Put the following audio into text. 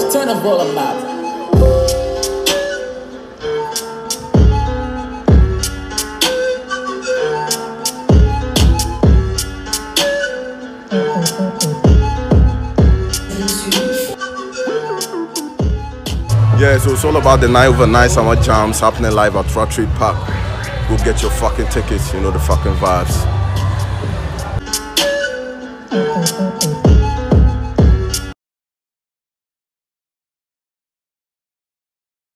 turn the volume up. Yeah, so it's all about the night overnight summer jams happening live at Rock Street Park. Go get your fucking tickets, you know the fucking vibes.